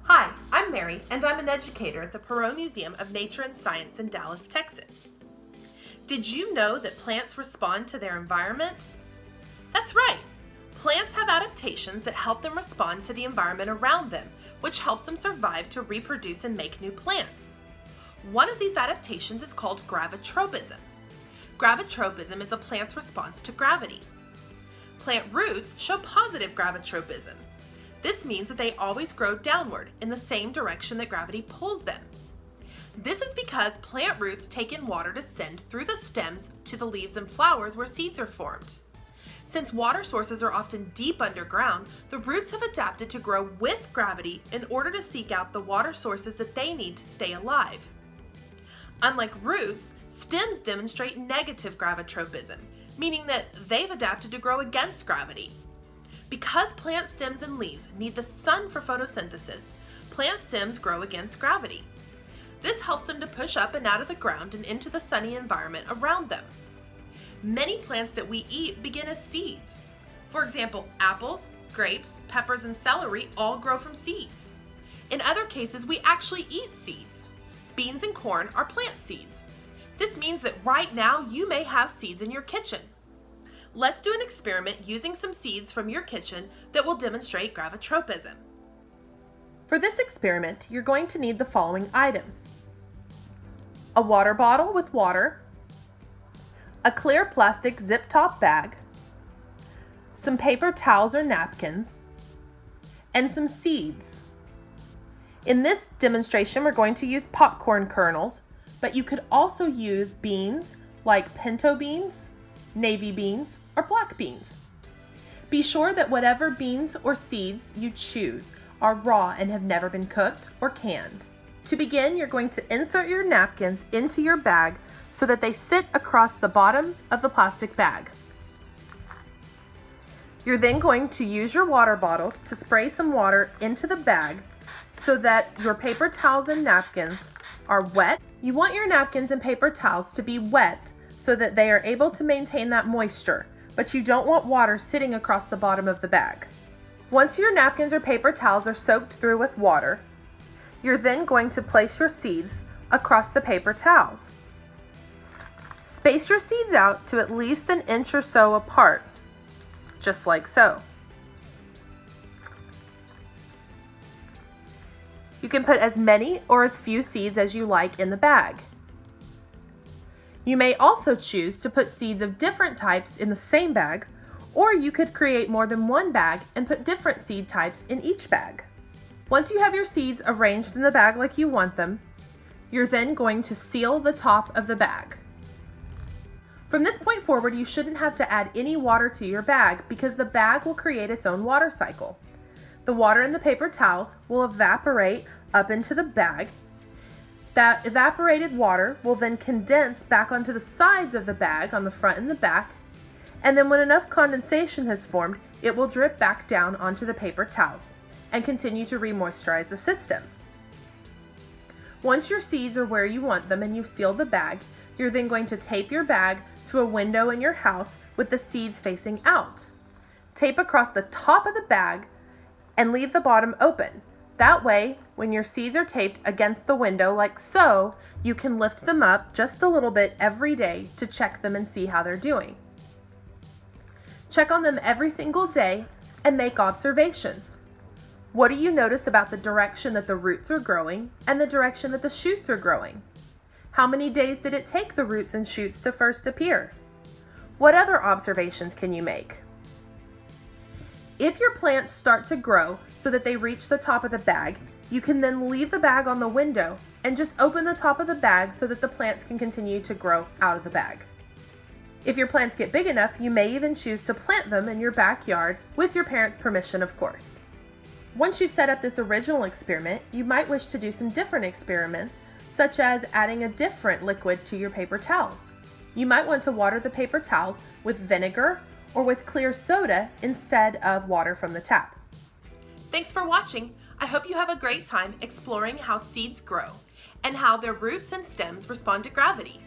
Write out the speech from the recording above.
Hi, I'm Mary, and I'm an educator at the Perot Museum of Nature and Science in Dallas, Texas. Did you know that plants respond to their environment? That's right! Plants have adaptations that help them respond to the environment around them, which helps them survive to reproduce and make new plants. One of these adaptations is called gravitropism. Gravitropism is a plant's response to gravity. Plant roots show positive gravitropism. This means that they always grow downward in the same direction that gravity pulls them. This is because plant roots take in water to send through the stems to the leaves and flowers where seeds are formed. Since water sources are often deep underground, the roots have adapted to grow with gravity in order to seek out the water sources that they need to stay alive. Unlike roots, stems demonstrate negative gravitropism, meaning that they've adapted to grow against gravity. Because plant stems and leaves need the sun for photosynthesis, plant stems grow against gravity. This helps them to push up and out of the ground and into the sunny environment around them. Many plants that we eat begin as seeds. For example, apples, grapes, peppers, and celery all grow from seeds. In other cases, we actually eat seeds. Beans and corn are plant seeds. This means that right now you may have seeds in your kitchen. Let's do an experiment using some seeds from your kitchen that will demonstrate gravitropism. For this experiment, you're going to need the following items: a water bottle with water, a clear plastic zip-top bag, some paper towels or napkins, and some seeds. In this demonstration, we're going to use popcorn kernels, but you could also use beans like pinto beans, navy beans, or black beans. Be sure that whatever beans or seeds you choose are raw and have never been cooked or canned. To begin, you're going to insert your napkins into your bag so that they sit across the bottom of the plastic bag. You're then going to use your water bottle to spray some water into the bag so that your paper towels and napkins are wet. You want your napkins and paper towels to be wet so that they are able to maintain that moisture, but you don't want water sitting across the bottom of the bag. Once your napkins or paper towels are soaked through with water, you're then going to place your seeds across the paper towels. Space your seeds out to at least an inch or so apart, just like so. You can put as many or as few seeds as you like in the bag. You may also choose to put seeds of different types in the same bag, or you could create more than one bag and put different seed types in each bag. Once you have your seeds arranged in the bag like you want them, you're then going to seal the top of the bag. From this point forward, you shouldn't have to add any water to your bag because the bag will create its own water cycle. The water in the paper towels will evaporate up into the bag. That evaporated water will then condense back onto the sides of the bag on the front and the back, and then when enough condensation has formed, it will drip back down onto the paper towels and continue to re-moisturize the system. Once your seeds are where you want them and you've sealed the bag, you're then going to tape your bag to a window in your house with the seeds facing out. Tape across the top of the bag and leave the bottom open. That way, when your seeds are taped against the window like so, you can lift them up just a little bit every day to check them and see how they're doing. Check on them every single day and make observations. What do you notice about the direction that the roots are growing and the direction that the shoots are growing? How many days did it take the roots and shoots to first appear? What other observations can you make? If your plants start to grow so that they reach the top of the bag, you can then leave the bag on the window and just open the top of the bag so that the plants can continue to grow out of the bag. If your plants get big enough, you may even choose to plant them in your backyard with your parents' permission, of course. Once you've set up this original experiment, you might wish to do some different experiments, such as adding a different liquid to your paper towels. You might want to water the paper towels with vinegar or with clear soda instead of water from the tap. Thanks for watching. I hope you have a great time exploring how seeds grow and how their roots and stems respond to gravity.